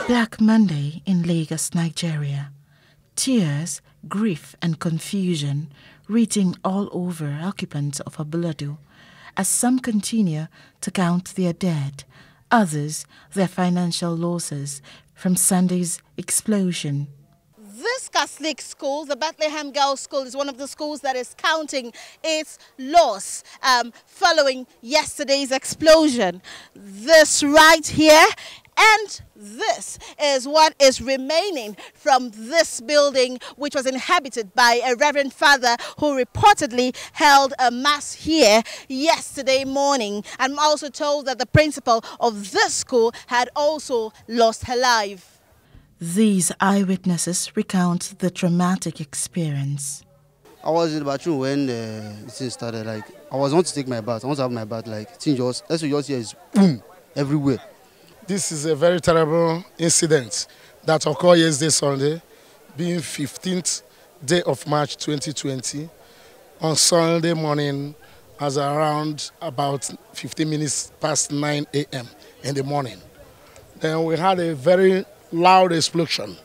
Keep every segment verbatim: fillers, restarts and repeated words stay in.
Black Monday in Lagos, Nigeria. Tears, grief and confusion reaching all over occupants of Abulado as some continue to count their dead, others their financial losses from Sunday's explosion. This Catholic school, the Bethlehem Girls' School, is one of the schools that is counting its loss um, following yesterday's explosion. This right here and this is what is remaining from this building, which was inhabited by a Reverend Father who reportedly held a mass here yesterday morning. I'm also told that the principal of this school had also lost her life. These eyewitnesses recount the traumatic experience. I was in the bathroom when the thing started. Like, I was want to take my bath. I want to have my bath. Like, thing just, as you just hear is boom everywhere. This is a very terrible incident that occurred yesterday, Sunday, being fifteenth day of March twenty twenty. On Sunday morning, as around about fifteen minutes past nine A M in the morning. Then we had a very loud explosion.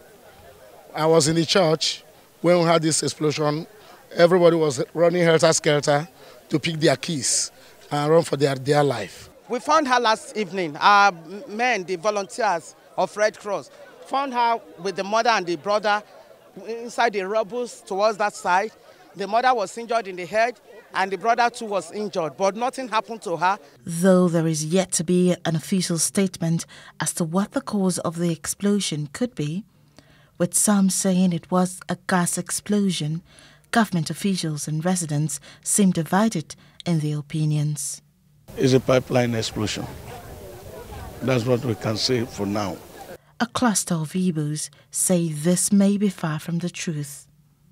I was in the church when we had this explosion. Everybody was running helter-skelter to pick their keys and run for their dear life. We found her last evening. Our men, the volunteers of Red Cross, found her with the mother and the brother inside the rubble towards that side. The mother was injured in the head and the brother too was injured, but nothing happened to her. Though there is yet to be an official statement as to what the cause of the explosion could be, with some saying it was a gas explosion, government officials and residents seem divided in their opinions. It's a pipeline explosion. That's what we can say for now. A cluster of Igbos say this may be far from the truth.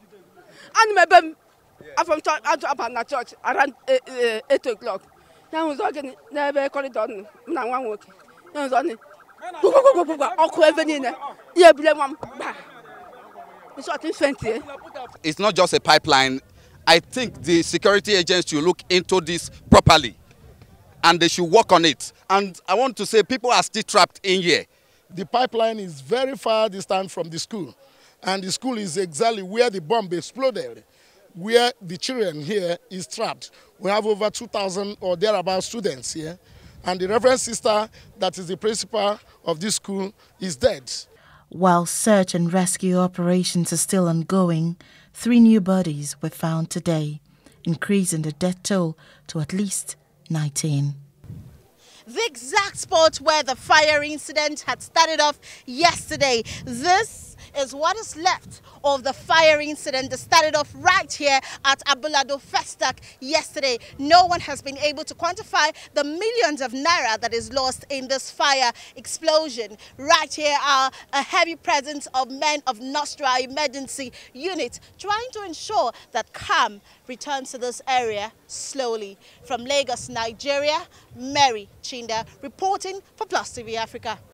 I'm from church around eight o'clock. I was walking never corridor. Now one walk. I was on it. It's not just a pipeline. I think the security agents should look into this properly and they should work on it. And I want to say people are still trapped in here. The pipeline is very far distant from the school. And the school is exactly where the bomb exploded, where the children here is trapped. We have over two thousand or thereabout students here. And the Reverend Sister, that is the principal of this school, is dead. While search and rescue operations are still ongoing, three new bodies were found today, increasing the death toll to at least nineteen. The exact spot where the fire incident had started off yesterday. This is what is left of the fire incident that started off right here at Abulado Festac yesterday. No one has been able to quantify the millions of naira that is lost in this fire explosion. Right here are a heavy presence of men of Nostra emergency unit trying to ensure that calm returns to this area slowly. From Lagos, Nigeria, Mary Chinda reporting for Plus T V Africa.